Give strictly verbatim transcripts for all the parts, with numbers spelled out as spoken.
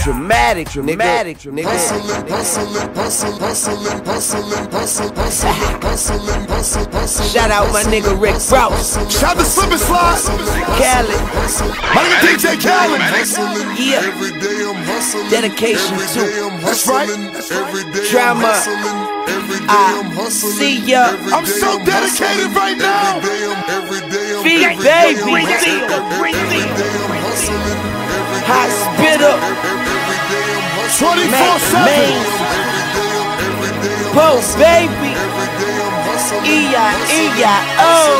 dramatic, dramatic, dramatic. Hustling, hustling, hustling, hustling, hustling, hustling, hustling, hustling, hustling. Shout out my nigga Rick Rouse. Shout to Slip and Slide. Khaled. My nigga D J Khaled. Yeah. Every day I'm hustling. Dedication Every to. day I'm That's hustling. right. Every day Drama. I'm hustling. Every day I I'm hustling. see ya. Every I'm day so I'm dedicated hustling. right now. Every day I'm, every day I'm, Feed every day I'm baby. hustling. Every day I'm hustling. Every day Hot I'm spitter. Every day I'm hustling. twenty-four seven. Post baby. E I E I O.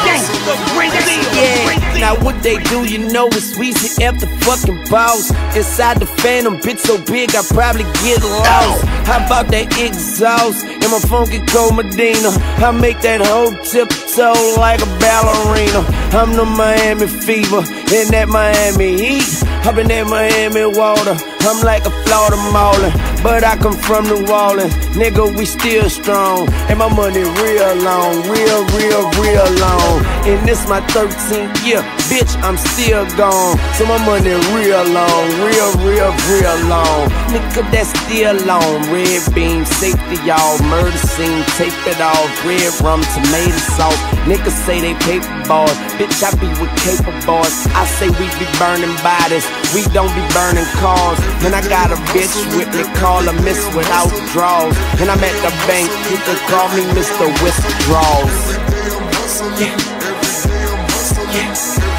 Yeah, now what they do, you know, it's Weezy F the fucking boss. Inside the phantom, bitch so big, I probably get lost. How about that exhaust and my funky cold Medina? I make that whole tiptoe like a ballerina. I'm the Miami fever in that Miami heat. I've in that Miami water. I'm like a Florida Marlin, but I come from New Orleans. Nigga, we still strong, and my money real long, real, real, real long. And this my thirteenth year, bitch, I'm still gone. So my money real long, real, real, real long. Nigga, that's still long. Red beam, safety, y'all. Murder scene, tape it off. Red rum, tomato sauce. Niggas say they paper bars. Bitch, I be with paper bars. I say we be burning bodies. We don't be burning cars. And I got a bitch with me, call her Miss Without Draws. And I'm at the bank, you can call me Mister Withdrawals. Yeah. Yeah.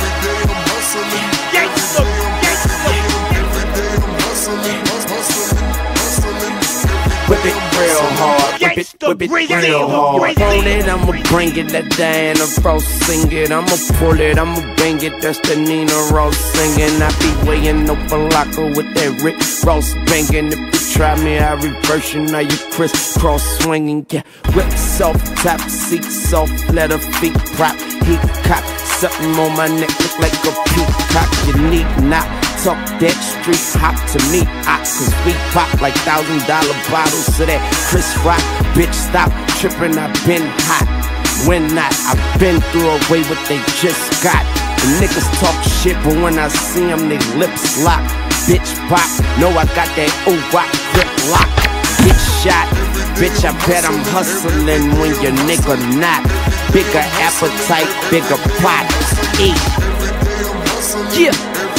Whip it real hard, whip it, whip it real hard. On it, I'ma bring it, that Diana Ross sing it. I'ma pull it, I'ma bang it, that's the Nina Ross singing. I be weighing over locker with that Rick Ross banging. If you try me, I reverse you, now you crisscross swinging. Yeah, whip soft, top seat soft, let her feet prop. Heat cock, something on my neck look like a peacock. You need not talk that street hop to me, I, cause we pop like thousand dollar bottles of that Chris Rock. Bitch, stop tripping, I been hot. When not, I been through away what they just got. The niggas talk shit, but when I see them, they lips lock. Bitch pop, know I got that ooh rock grip lock. Get shot, bitch, I bet I'm hustling when your nigga not. Bigger appetite, bigger pot, eat. Yeah.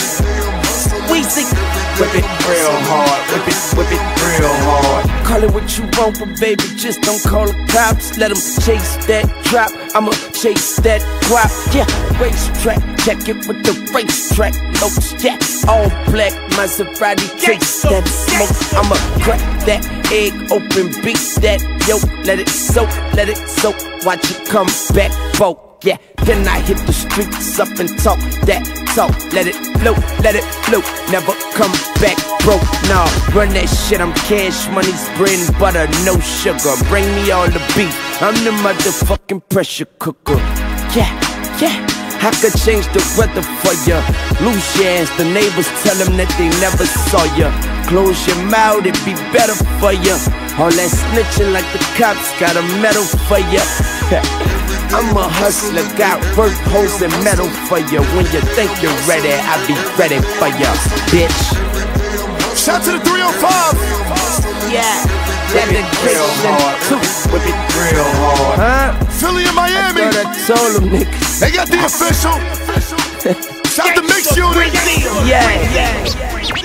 Weezy, whip it real hard, whip it, whip it real hard. Call it what you want, but baby, just don't call the cops. Let them chase that drop, I'ma chase that guap. Yeah, racetrack, check it with the racetrack notes. Yeah, all black, Maserati, chase that smoke. I'ma crack that egg open, beat that yolk. Let it soak, let it soak, watch it come back, folk. Yeah, then I hit the streets up and talk that talk. Let it float, let it float, never come back broke. Nah, run that shit, I'm cash money's bread and butter, no sugar. Bring me all the beef, I'm the motherfucking pressure cooker. Yeah, yeah, I could change the weather for ya. Lose your ass, the neighbors tell them that they never saw ya. Close your mouth, it be better for ya. All that snitching like the cops got a medal for ya. I'm a hustler, got work, hoes, and metal for you. When you think you're ready, I'll be ready for you, bitch. Shout to the three oh five. Yeah, dedication too. Whip it real hard. Huh? Philly and Miami. I thought I told them niggas. They got the official. Shout to Mix Unit. Yeah, yeah.